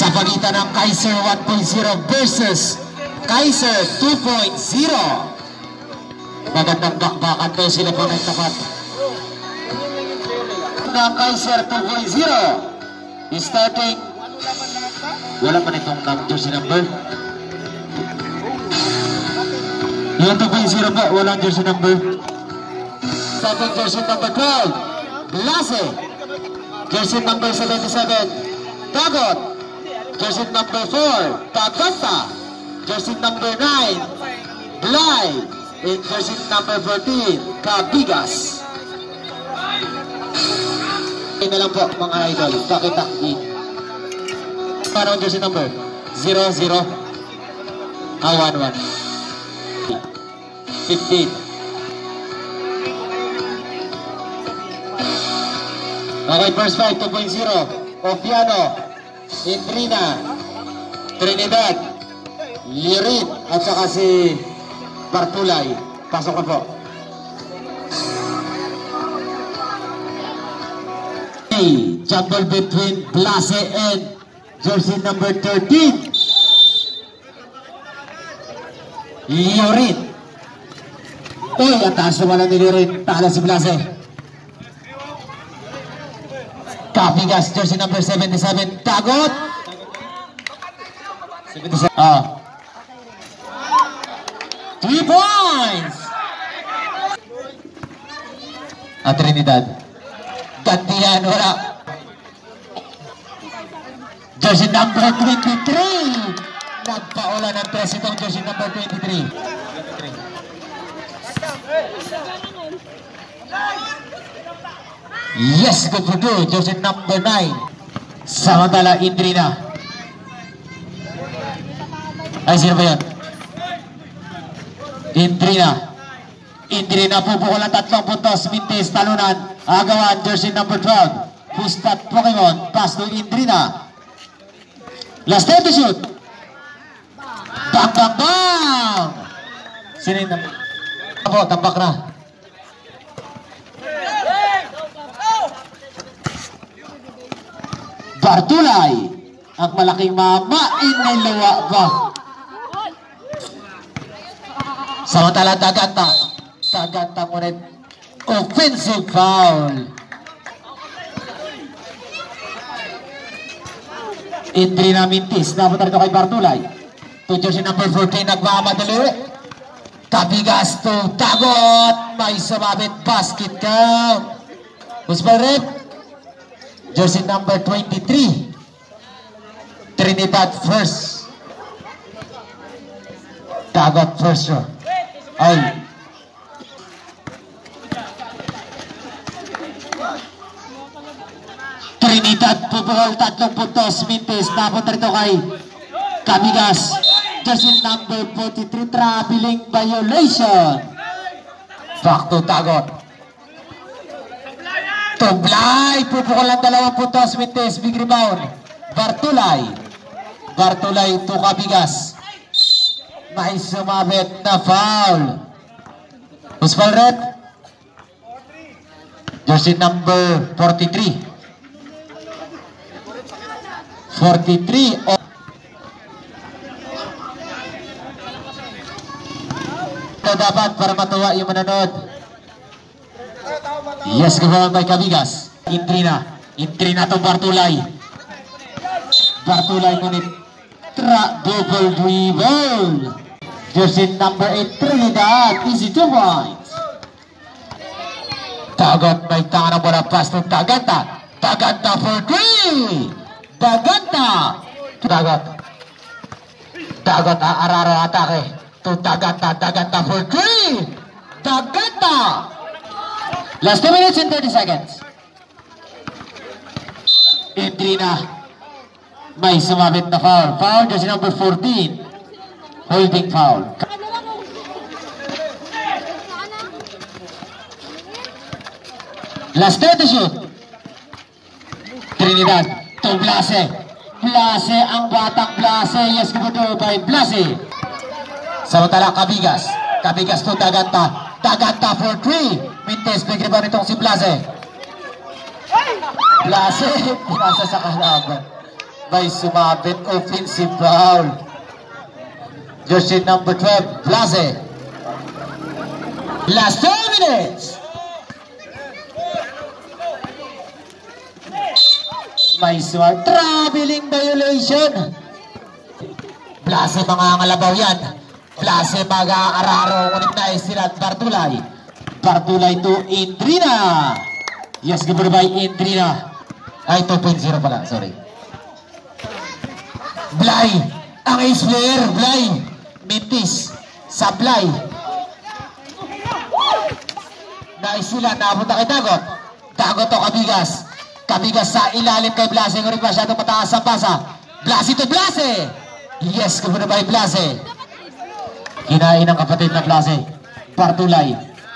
sa pagitan ng Kaiser 1.0 versus Kaiser 2.0. Magandang bakbakan daw sila po ng tapat ng Kaiser 2.0 starting. Wala pa nitong jersey number. Yung 2.0 po, walang jersey number. Starting jersey number 12, Blase. Jersey number 77, Tagot. Jersey number 4, Taganta. Jersey number 9, Blay. And jersey number 14, Kabigas. Ini na lang po mga idol, takitaki. Paano ang jersey number? 00 11 15. Okay, first fight 2.0, Ofiano, Indrina, Trinidad, Lirit, at saka si Bartulay. Pasok na po. Okay, jumble between Blase and jersey number 13, Lirit. Uy, ang taas naman ni Lirit. Tala si Blase. Kabigas, jersey number 77, Tagot. 77. 3 points. Trinidad. Gantian, wala. Jersey number 23. Nagpaula ng 3 itong jersey number 23. Yes, good for two. Jersey number 9. Samantala, Indrina. Ay, sino ba yan? Indrina. Indrina pupukol ang 3 puntos. Mintis, talunan. Agawan, jersey number 12. Pustat Pokemon. Pass to Indrina. Last time to shoot. Bang, bang, bang! Sino yung tambak na? Bartulay, ang malaking mamain ng lawa ba? Samantala, Taganta. Taganta ngunit offensive foul. Indrina Mintis, napunta rito kay Bartulay. To jersey number 14, nagmamadali. Kabigas to Tagot. May sumabit, basket count. Husband rep. Jersey number 23, Trinidad first. Tagot first row. Ay. Trinidad pupukol 3 puntos. Mintis, napunta rito kay Kabigas. Jersey number 43, traveling violation. Back to Tagot. Tublay, pupukol ang 2 puntos. Mintis, big rebound. Bartulay. Bartulay to Kabigas. May sumabit na foul. Usbal red. Jersey number 43. 43. Ito dapat para matuwa yung manonood. Yes, gawin by Kabigas. Indrina. Indrina to Bartulay. Bartulay ngunit double dribble. Jersey number 8, Trinidad. Easy 2 points. Tagot may tangan ang bola. Pass to Taganta. Taganta for 3. Taganta. Tagot. Tagot araro atake. To Taganta. Taganta for 3. Taganta. Last 2 minutes and 30 seconds. Indrina. May sumabit na foul. Foul, jersey number 14. Holding foul. Last 30 shoot. Trinidad to Blase. Blase, ang batang Blase. Yes, given by Blase. Samantala, Kabigas. Kabigas to Taganta. Taganta for 3. Mintis, big rebound itong si Blase. Blase, pinasa sa kalaban. may sumabit offensive foul. Jersey number 12, Blase. Last 2 minutes. May smart traveling violation. Blase mga ngalabaw yan. Blase mag-aararo. Ngunit na sila Bartulay. Bartulay to Indrina. Yes, given by Indrina. Ay, 2.0 pala. Sorry. Blay. Ang ace player. Blay. Mintis. Sablay. Nais sila. Napunta kay Dagot. Dagot to Kabigas. Kabigas sa ilalim kay Blase. Ngunit masyadong mataas ang pasa. Blase to Blase. Yes, given by Blase. Kinain ng kapatid na Blase. Bartulay.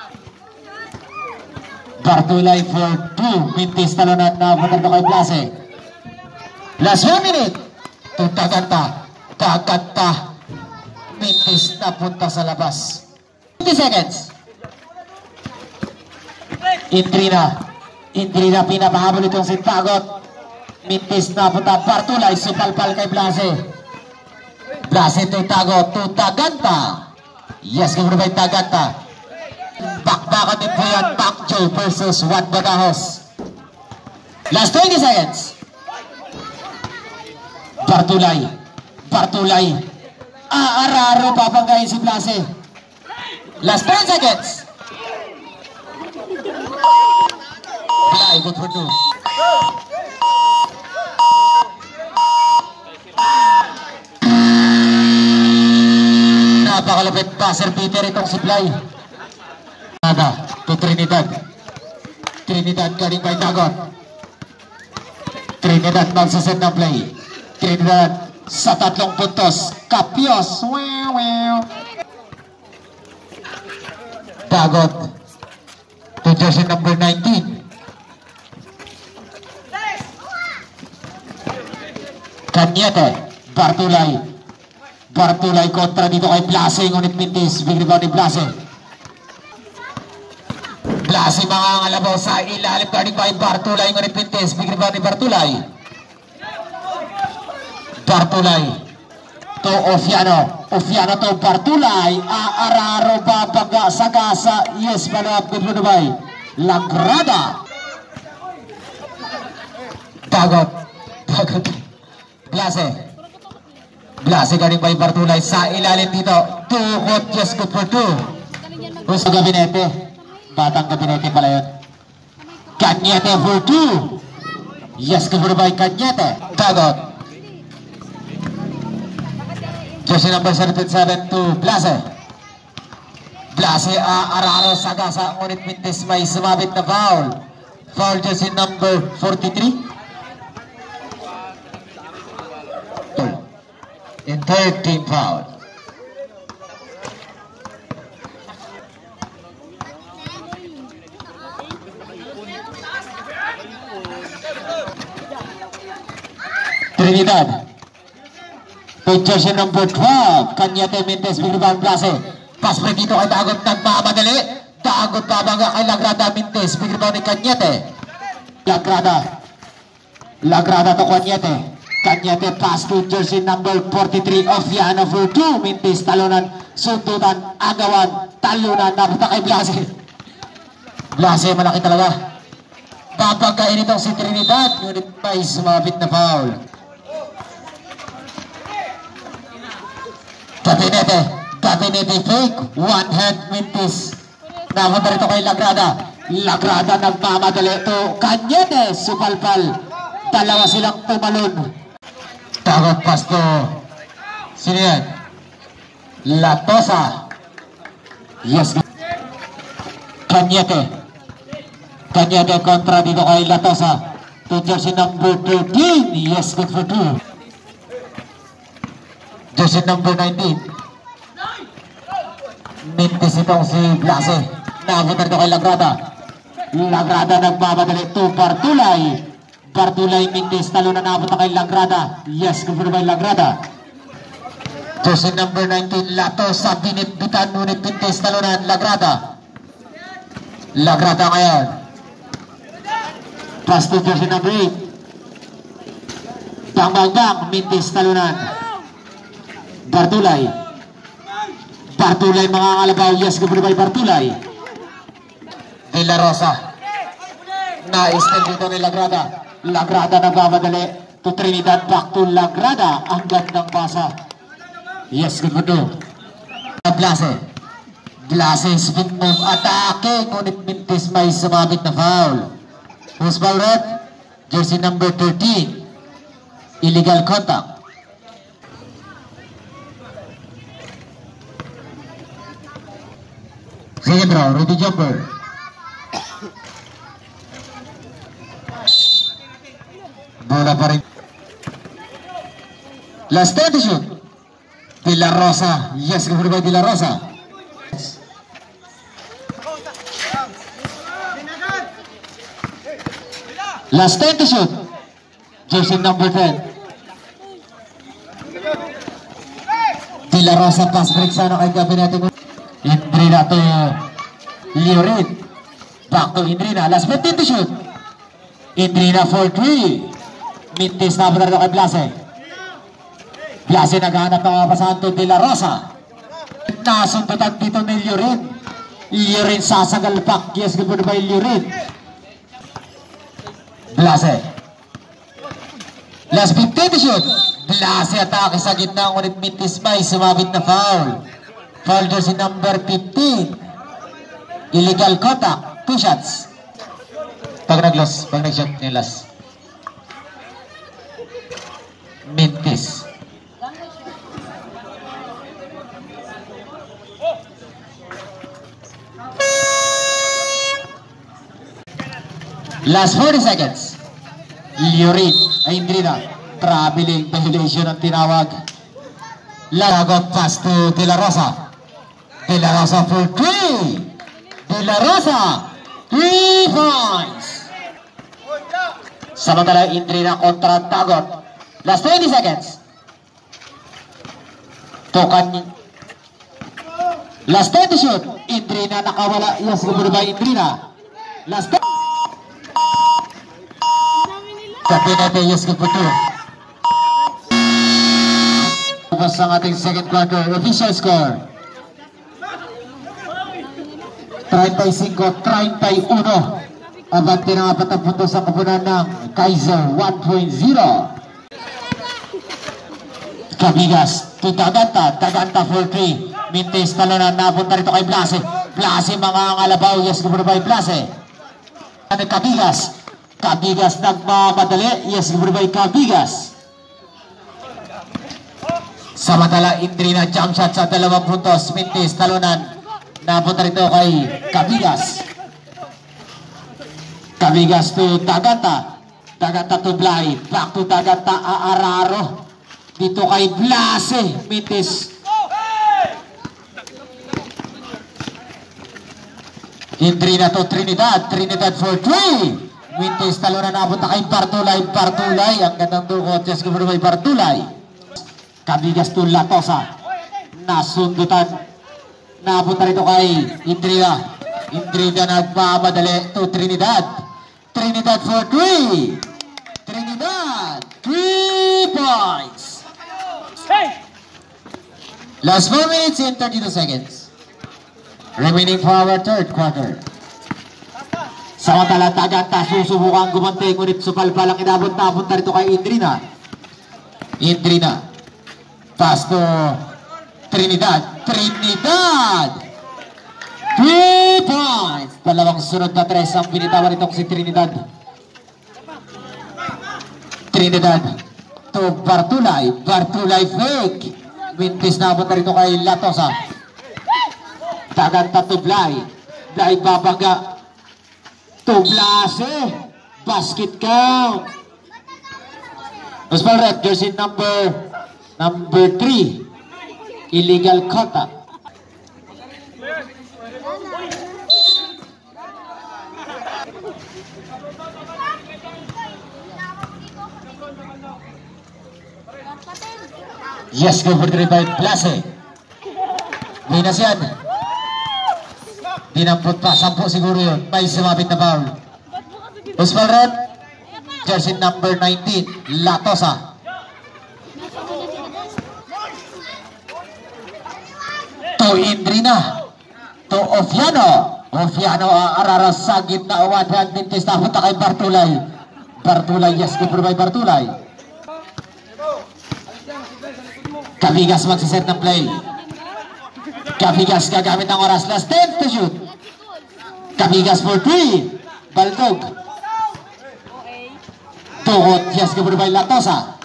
Bartulay for 2. Mintis talunan na punta kay Blase. Last 1 minute. Tutaganta. Tagatta. Mintis na punta sa labas. 20 seconds. Indrina. Indrina pinapahabol itong si Tagot. Mintis na punta. Bartulay. Supalpal kay Blase. Blase to Tagot. To Tagatta. Yes, kung ba Tagatta. Bakbakan din po yan. Pakjo versus Juan Badajos. Last 20 seconds. Bartulay. Bartulay. Araro papanggayin si Blase. Last 10 seconds. Blay, good for 2. Napakalapit passer Peter itong si Blay. Nada to Trinidad. Trinidad galing kay Dagot. Trinidad magsasend ng play. Trinidad sa 3 puntos. Kapios. Dagot to jersey number 19. Kanyete. Bartulay. Bartulay kontra dito kay Blase. Ngunit mintis. Big rebound ni Blase. Blase mga ngalabaw sa ilalim. Guarding by Bartulay. Ngunit mintis. Big rebound ni Bartulay. Bartulay to Ofiano. Ofiano to Bartulay. Araro babaga sa gasa. Yes, palap. Good for Dubai. Lagrada. Dagot. Dagot. Blase. Blase galing by Bartulay sa ilalim dito. Tukot. Yes, good for 2. Gusto Gabinete. Batang Gabinete pala yun. Kanyete for 2. Yes, good for Dubai. Kanyete. Dagot. Jersey number 77 to Blase. Blase araro sa gasa. Ngunit mintis may sumabit na foul. Foul jersey number 43. In third team foul. Trinidad. Jersey number 12, Kanyete Mintes, big rebound Blase. Pass break dito kay Dagot, nagmamadali. Dagot pabaga kay Lagrada Mintes, big rebound ni Kanyete. Lagrada. Lagrada to Kanyete. Kanyete pass to jersey number 43, Ofiano for 2. Mintes talunan, sundutan, agawan, talunan, napunta kay Blase. Blase malaki talaga. Papagkain itong si Trinidad, ngunit may sumabit na foul. Gabinete. Gabinete fake. One hand Mintis. Napunta rito kay Lagrada. Lagrada nagmamadali to Kanyete. Supalpal. Dalawa silang tumalon. Dagot pass to sino yan? Latosa. Yes. Kanyete. Kanyete kontra dito kay Latosa. To jersey number 13. Yes, good for 2. Jersey number 19. Mintis itong si Blase. Napunta rito kay Lagrada. Lagrada nagmamadali to Bartulay. Bartulay Mintis. Talo na napunta kay Lagrada. Yes, good for by Lagrada. Jersey number 19. Lato sa binitbitan. Ngunit Mintis talunan. Lagrada. Lagrada ngayon. Pass to jersey number 8. Bang, Mintis talunan. Bartulay mga kalabaw. Yes, gabunibay Bartulay. De La Rosa. Na-extend dito ni Lagrada nagmamadali to Trinidad, back to Lagrada. Ang gandang pasa. Yes, good move. Blase spin move, atake, ngunit Mintis may sumabit na foul. Who's foul red? Jersey number 13. Illegal contact. Second row, Rudy jumper. Bola pa rin. Last 30 shoot. De La Rosa. Yes, good by De La Rosa. Last 10 to shoot. Jersey number 10. De La Rosa pass break sana kay Gabinete. Indrina to Liorid. Back to Indrina. Last 15 to shoot. Indrina for 3. Mintis na benar kay Blase. Blase naghahanap ng kapasahan to De La Rosa. Nasuntutan dito ni Liorid. Liorid sasagalpak. Yes, good by Liorid. Blase. Last 15 to shoot. Blase atake sa gitna, ngunit Mintis may sumabit na foul. Foul jersey number 15. Illegal contact. 2 shots. Pag nag-shot nilas. Mintis. Last 40 seconds. Liorid ay Indrina. Traveling violation ang tinawag. Laragot pass to De La Rosa. De La Rosa for 3. De La Rosa 3 points. Samantala Indrina kontra Tagot. Last 20 seconds. Tokan. Last 10 to shoot. Indrina nakawala. Yes, gumuli ba Indrina? Last 10. Gabinete, yes, good po to. Tapos ang ating second quarter. Official score 35-31. Abante ng 4 puntos sa kapunan ng Kaiser 1.0. Cabigas to Taganta for 3. Mintis talunan, napunta rito kay Blase. Blase mga ngalabaw. Yes, good po by Blase. Cabigas nagmamadali. Yes, good by Cabigas. Samantala Indrina jump shot sa 2 puntos. Mintis talunan, napunta rito kay Cabigas. Cabigas to Taganta to Blay. Back to Taganta, Aararo dito kay Blase. Mintis. Indrina to Trinidad for 3. Mintis talunan, napunta kay Bartulay. Ang gandang dukot. Yes, good by Bartulay. Cabigas to Latosa. Nasundutan. Napunta rito kay Indrina. Indrina nagmamadali to Trinidad for 3. Trinidad 3 points. Last 4 minutes and 32 seconds remaining for our third quarter. Samantala Taganta susubukan gumanti, ngunit supalpalang inabot, napunta rito kay Indrina pass to Trinidad 3 points. Dalawang sunod na 3 ang binitawan itong si Trinidad to Bartulay fake. Mintis na punta rito kay Latosa. Taganta to Blay babangga to Blase. Basket count. Osval red jersey number 3. Illegal contact. Yes, go for 3 by Blase. Linas yan. Dinampot pa, 10 siguro yun. May sumabit na foul. Osval red jersey number 19, Latosa. To Indrina. To Ofiano. Ofiano araras sa gitna wadan mintis na punta kay Bartulay. Bartulay, yes, kupro by Bartulay. Cabigas magsiset ng play. Cabigas gagamit ng oras. Last 10 to shoot. Cabigas for 3. Baldog. Tuhot, yes, kupro by Latosa.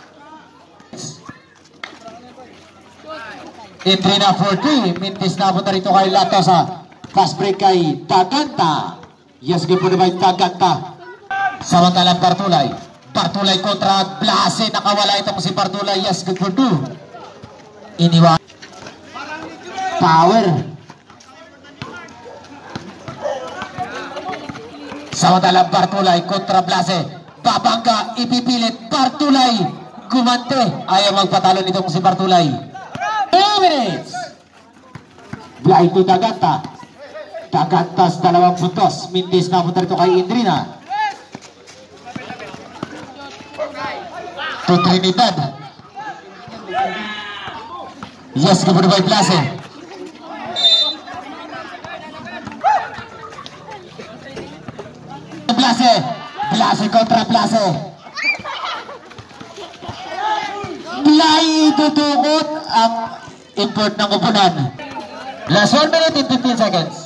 Indrina for 3. Mintis na punta rito kay Latosa. Fast break kay Taganta. Yes, kupro by Taganta. Samantalang Bartulay. Bartulay kontra Blase. Nakawala itong si Bartulay. Yes, good for 2. Iniwan. Power. Samantalang Bartulay kontra Blase. Babangga, ipipilit. Bartulay. Gumante. Ayaw magpatalo nitong si Bartulay. 2 minutes. Biyahe to Taganta. Tagantas 2 puntos. Mintis na punta rito kay Indrina. To Trinidad. Yes, kepada by Blase. Blase. Blase kontra Blase. Blay tutukot ang import ng kupunan. Last 1 minute and 15 seconds.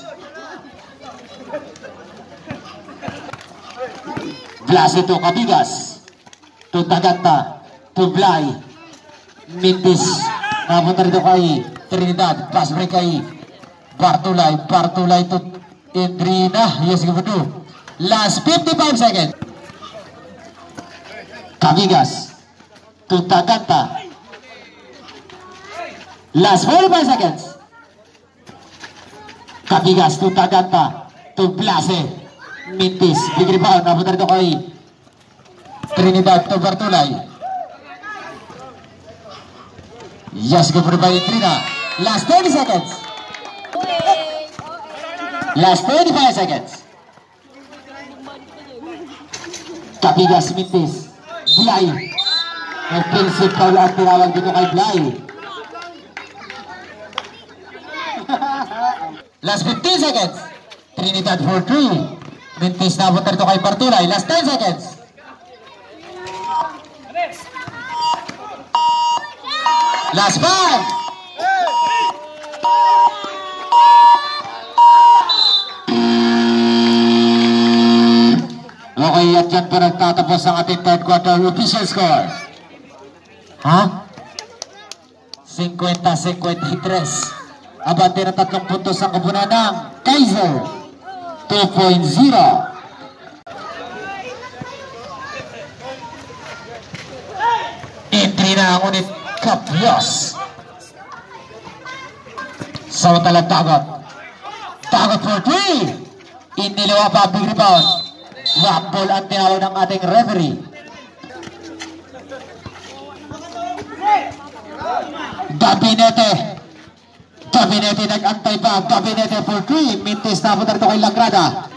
Blase to Cabigas. To Taganta. To Blay. Mintis. Napunta rito kay Trinidad. Pass break kay Bartulay. Bartulay to Indrina. Yes, kepada. Last 55 seconds. Cabigas to Taganta. Last 45 seconds. Cabigas to Taganta. To Blase. Mintis. Big rebound. Napunta rito kay Trinidad to Bartulay. Yes, kepada by Indrina. Last 30 seconds. Last 35 seconds. Cabigas Mintis. Blay. Nag-prinsip foul ang tinawag dito kay Blay. Last 15 seconds. Trinidad for 3. Mintis na punta rito kay Bartulay. Last 10 seconds. Last 5. Okay, at dyan pa nagtatapos ang ating third quarter official score. Ha? 50-53. Abante ng 3 puntos ang kupunan ng Kaiser 2.0. Indrina ang unit Kapios. Samantalang Tagot for 3. Inilawa pa, big rebound. Wapol ang tinawag ng ating referee. Gabinete nag-antay pa. Gabinete for 3. Mintis na punta rito kay Lagrada.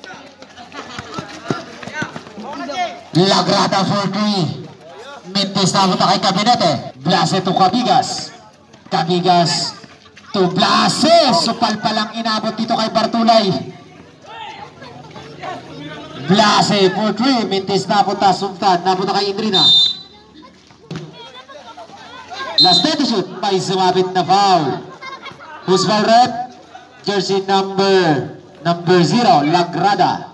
Lagrada for 3. Mintis na punta kay Gabinete. Blase to Cabigas. Cabigas to Blase. Supal palang inabot dito kay Bartulay. Blase for 3. Mintis na punta. Sumtan na punta kay Indrina. Last 10 to shoot. May sumabit na foul. Who's foul red? Jersey number 0. Lagrada.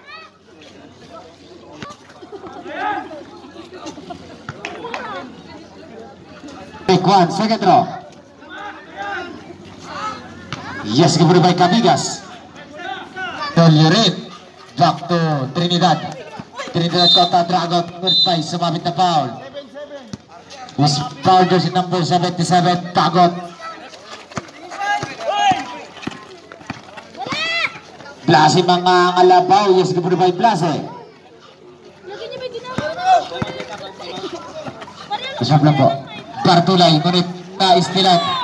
Take 1, second draw. Yes, given by Cabigas. Tollerin. Back to Trinidad. Trinidad kontra Dragon. By sumabit na foul. Who's foul jersey number 77. Tagot. Blase mga ngalabaw. Yes, given by Blase. Isap lang po. Bartulay, ngunit na istilan.